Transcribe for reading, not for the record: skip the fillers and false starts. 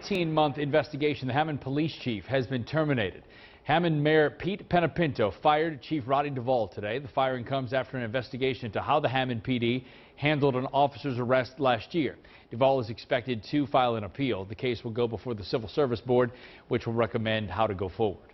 18-month investigation, the Hammond police chief has been terminated. Hammond Mayor Pete Penapinto fired Chief Roddy Duvall today. The firing comes after an investigation into how the Hammond PD handled an officer's arrest last year. Duvall is expected to file an appeal. The case will go before the Civil Service Board, which will recommend how to go forward.